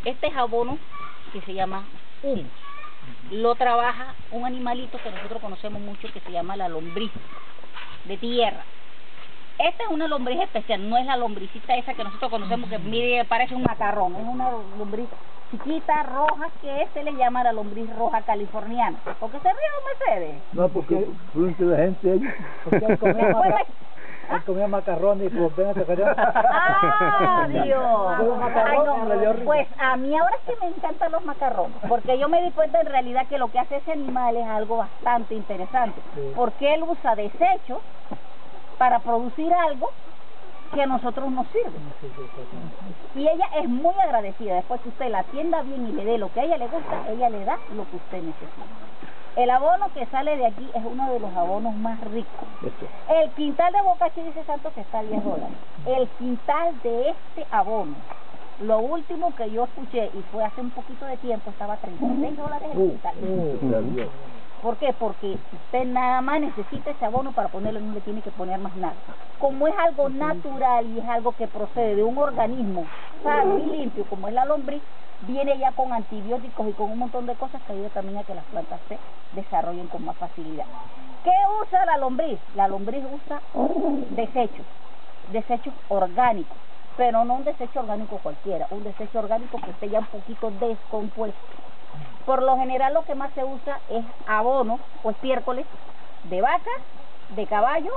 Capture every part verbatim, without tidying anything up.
Este es abono que se llama humus. Lo trabaja un animalito que nosotros conocemos mucho que se llama la lombriz de tierra. Esta es una lombriz especial, no es la lombricita esa que nosotros conocemos que mire, parece un macarrón, es una lombriz chiquita, roja, que se le llama la lombriz roja californiana. ¿Por qué se ríe, Mercedes? No, porque frente a la gente ahí. Porque él comía, Después maca él comía macarrones y pues ven a sacar. ¡Ah, Dios! Ay, no, le dio risa. pues a mí ahora sí me encantan los macarrones, porque yo me di cuenta en realidad que lo que hace ese animal es algo bastante interesante, Sí. porque él usa desechos para producir algo que a nosotros nos sirve. Sí, sí, sí, sí. Y ella es muy agradecida. Después que usted la atienda bien y le dé lo que a ella le gusta, ella le da lo que usted necesita. El abono que sale de aquí es uno de los abonos más ricos. Eso. El quintal de Bocachi dice Santos que está a diez dólares. El quintal de este abono, lo último que yo escuché, y fue hace un poquito de tiempo, estaba a treinta y seis dólares el Uh, quintal. uh, ¿Por qué? Porque usted nada más necesita ese abono para ponerlo, no le tiene que poner más nada. Como es algo natural y es algo que procede de un organismo sano y limpio, como es la lombriz, viene ya con antibióticos y con un montón de cosas que ayuda también a que las plantas se desarrollen con más facilidad. ¿Qué usa la lombriz? La lombriz usa desechos, desechos orgánicos, pero no un desecho orgánico cualquiera, un desecho orgánico que esté ya un poquito descompuesto. Por lo general lo que más se usa es abono o estiércoles de vaca, de caballo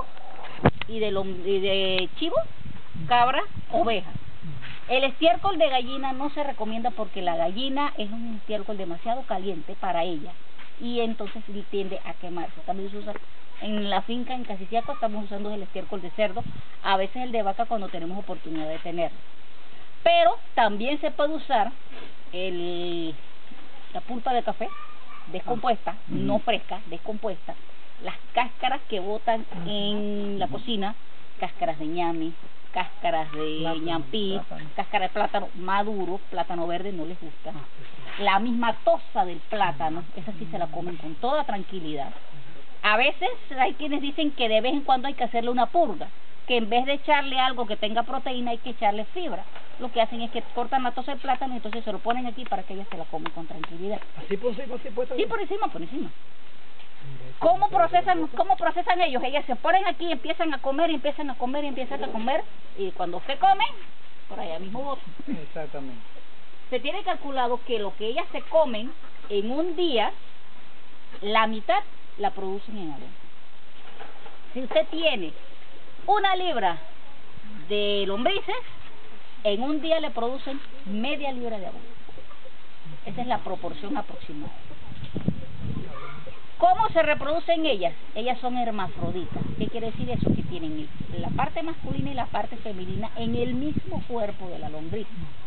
y de, lom- y de chivo, cabra, oveja. El estiércol de gallina no se recomienda porque la gallina es un estiércol demasiado caliente para ella y entonces tiende a quemarse. También se usa en la finca en Casiciaco, estamos usando el estiércol de cerdo, a veces el de vaca cuando tenemos oportunidad de tenerlo. Pero también se puede usar el... la pulpa de café descompuesta, no fresca, descompuesta, las cáscaras que botan en la cocina, cáscaras de ñame, cáscaras de Plátano, ñampí, plátano. cáscara de plátano maduro, plátano verde no les gusta, la misma tosa del plátano, esa sí se la comen con toda tranquilidad. A veces hay quienes dicen que de vez en cuando hay que hacerle una purga, que en vez de echarle algo que tenga proteína hay que echarle fibra. Lo que hacen es que cortan la tosa del plátano y entonces se lo ponen aquí para que ella se la comen con tranquilidad. Así por encima, así puesto. Sí, por encima, por encima. ¿Cómo procesan, cómo procesan ellos? Ellas se ponen aquí y empiezan a comer, y empiezan a comer, y empiezan a comer, y cuando usted come, por allá mismo botan. Exactamente. Se tiene calculado que lo que ellas se comen en un día, la mitad la producen en abono. Si usted tiene una libra de lombrices, en un día le producen media libra de abono. Esa es la proporción aproximada. ¿Cómo se reproducen ellas? Ellas son hermafroditas. ¿Qué quiere decir eso? Que tienen la parte masculina y la parte femenina en el mismo cuerpo de la lombriz.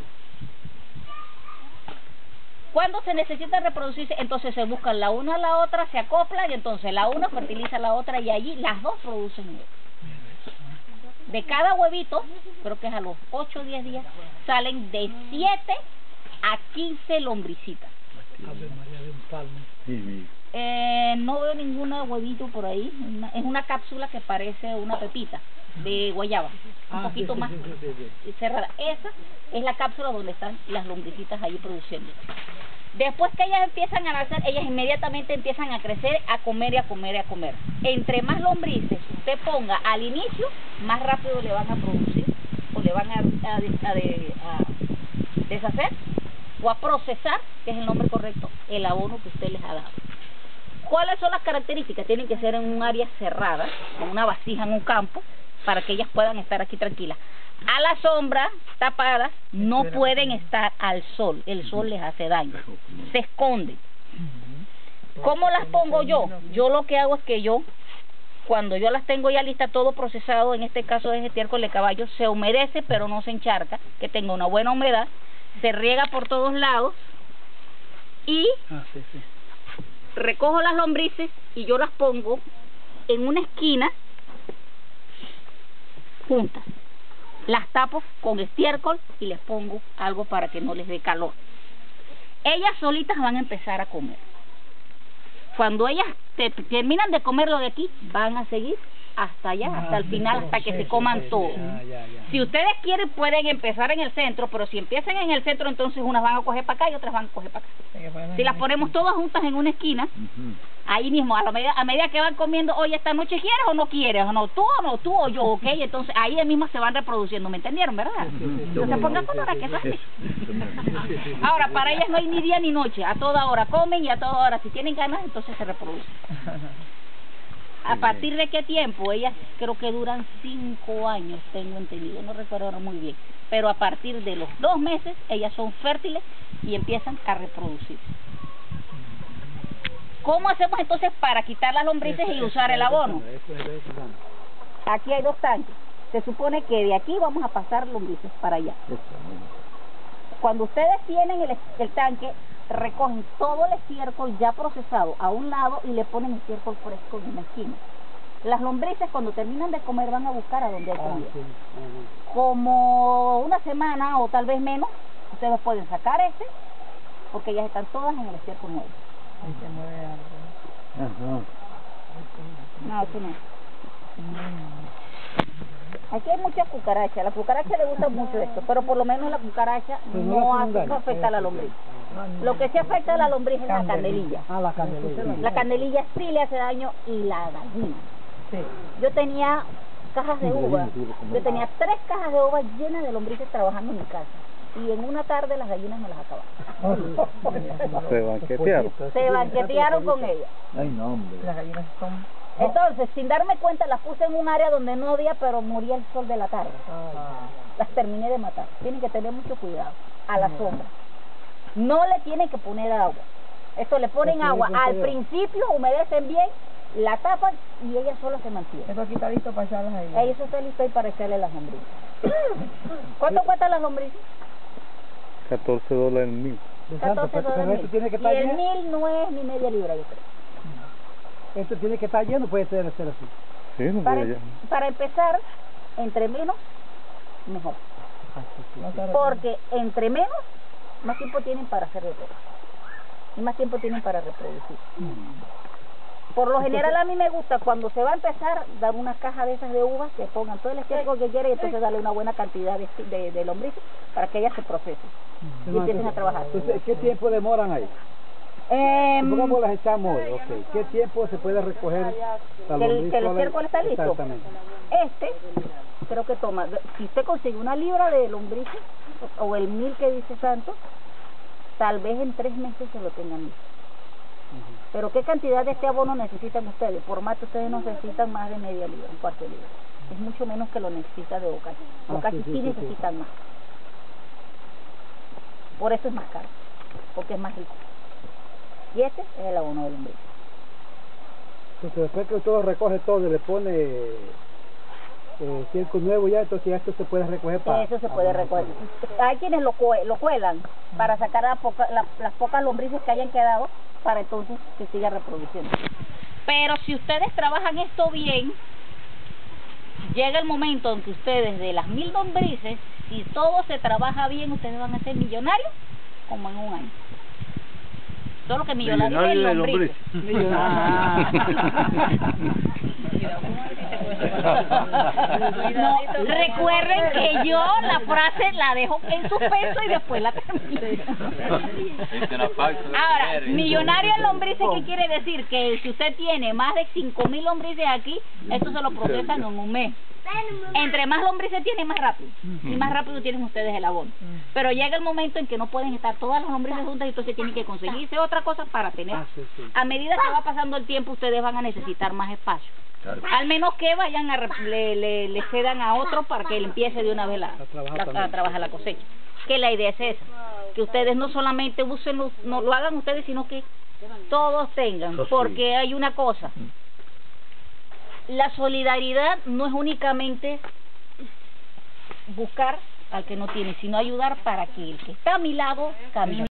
Cuando se necesita reproducirse, entonces se buscan la una a la otra, se acoplan y entonces la una fertiliza a la otra y allí las dos producen huevos. De cada huevito, creo que es a los ocho o diez días, salen de siete a quince lombricitas. Ave María de un palmo. Sí, Eh, no veo ninguna huevito por ahí, una, es una cápsula que parece una pepita de guayaba, un Ah, poquito sí, sí, más sí, sí, sí, sí. cerrada. Esa es la cápsula donde están las lombricitas ahí produciendo. Después que ellas empiezan a nacer, ellas inmediatamente empiezan a crecer, a comer y a comer y a comer. Entre más lombrices usted ponga al inicio, más rápido le van a producir o le van a, a, a, de- a deshacer o a procesar, que es el nombre correcto, el abono que usted les ha dado. ¿Cuáles son las características? Tienen que ser en un área cerrada, con una vasija en un campo, para que ellas puedan estar aquí tranquilas. A la sombra, tapadas, no pueden estar al sol, el sol les hace daño, se esconden. ¿Cómo las pongo yo? Yo lo que hago es que yo, cuando yo las tengo ya listas, todo procesado, en este caso es estiércol de caballo, se humedece pero no se encharca, que tenga una buena humedad, se riega por todos lados y Ah, sí, sí. recojo las lombrices y yo las pongo en una esquina juntas. Las tapo con estiércol y les pongo algo para que no les dé calor. Ellas solitas van a empezar a comer. Cuando ellas te, terminan de comer lo de aquí, van a seguir hasta allá, hasta el final, hasta que se coman todo. Ya, ya, ya. Si ustedes quieren, pueden empezar en el centro, pero si empiezan en el centro, entonces unas van a coger para acá y otras van a coger para acá. Si las ponemos todas juntas en una esquina, Ujú. ahí mismo, a, la medida, a medida que van comiendo, oye, esta noche quieres o no quieres, o no, tú o no, tú o yo, ok, entonces ahí mismo se van reproduciendo, ¿me entendieron, verdad? No se pongan colora, que eso es así. Ahora, para ellas no hay ni día ni noche, a toda hora comen y a toda hora, si tienen ganas, entonces se reproducen. ¿A partir de qué tiempo? Ellas creo que duran cinco años, tengo entendido, no recuerdo ahora muy bien. Pero a partir de los dos meses, ellas son fértiles y empiezan a reproducirse. ¿Cómo hacemos entonces para quitar las lombrices y usar el abono? Aquí hay dos tanques. Se supone que de aquí vamos a pasar lombrices para allá. Cuando ustedes tienen el, el tanque, recogen todo el estiércol ya procesado a un lado y le ponen estiércol fresco en una esquina. Las lombrices cuando terminan de comer van a buscar a donde hay comida. Como una semana o tal vez menos, ustedes pueden sacar ese, porque ellas están todas en el estiércol nuevo. Ajá. No, eso no. Aquí hay muchas cucarachas. A la cucaracha le gusta mucho esto, pero por lo menos la cucaracha Pues no no, le hacen hace, no daño. afecta a la lombriz. Lo que sí afecta a la lombriz es la candelilla. Ah, la candelilla. La candelilla sí le hace daño y la gallina. Sí. Yo tenía cajas de uva, yo tenía tres cajas de uva llenas de lombrices trabajando en mi casa. Y en una tarde las gallinas me las acabaron. Se banquetearon. Se banquetearon con ellas. Ay, no, hombre. Las gallinas son... Entonces, sin darme cuenta, las puse en un área donde no había, pero moría el sol de la tarde. Las terminé de matar. Tienen que tener mucho cuidado. A la sombra. No le tienen que poner agua. Esto le ponen agua. Al principio humedecen bien, la tapan y ella sola se mantiene. Esto aquí está listo para echarlas ahí. Ahí eso está listo ahí para echarle las lombrices. ¿Cuánto cuestan las lombrices? catorce dólares el mil. catorce dólares esto tiene que mil. estar Y el lleno. mil no es ni media libra, yo creo. Esto tiene que estar lleno, puede ser, ser así. Sí, no Para, puede ya. para empezar, entre menos, mejor. Porque entre menos, más tiempo tienen para hacer de todo. Y más tiempo tienen para reproducir. Por lo general a mí me gusta cuando se va a empezar dar una caja de esas de uvas que pongan todo el estiércol que quieren y entonces darle una buena cantidad de, de, de lombrices para que ellas se procesen y empiecen a trabajar. Entonces, ¿qué tiempo demoran ahí? Eh, Supongamos las echamos hoy, ok. ¿Qué tiempo se puede recoger la que el, lombriz que el sola? estiércol está listo. Exactamente. Este, creo que toma, si usted consigue una libra de lombrices o el mil que dice Santo, tal vez en tres meses se lo tengan listo. Pero ¿qué cantidad de este abono necesitan ustedes? Por mate ustedes no necesitan más de media libra, un cuarto de libra. Es mucho menos que lo necesita de bocachi. Ah, Bocachi sí, sí, sí, sí, necesitan más. Por eso es más caro, porque es más rico. Y este es el abono de lombriz. Entonces, después que usted lo recoge todo y le pone eh, estiércol nuevo ya, entonces ya esto se puede recoger para... Eso se puede recoger. Hay quienes lo, cue- lo cuelan para sacar la poca, la- las pocas lombrices que hayan quedado para entonces que siga reproduciendo. Pero si ustedes trabajan esto bien, llega el momento en que ustedes de las mil lombrices, si todo se trabaja bien, ustedes van a ser millonarios como en un año. Solo que millonarios en Millonario de lombrices. Ah. No, recuerden que yo la frase la dejo en suspenso y después la termino. Ahora, millonario en lombrices, ¿qué quiere decir? Que si usted tiene más de cinco mil lombrices aquí, esto se lo procesan en un mes. Entre más lombrices tiene, más rápido. Y más rápido tienen ustedes el abono. Pero llega el momento en que no pueden estar todas las lombrices juntas y entonces tienen que conseguirse otra cosa para tener. A medida que va pasando el tiempo, ustedes van a necesitar más espacio. Al menos que vayan a re- le, le, le cedan a otro para que él empiece de una vez la, la- a trabajar la cosecha. Que la idea es esa, que ustedes no solamente usen, los- no lo hagan ustedes, sino que todos tengan, porque hay una cosa, la solidaridad no es únicamente buscar al que no tiene, sino ayudar para que el que está a mi lado camine.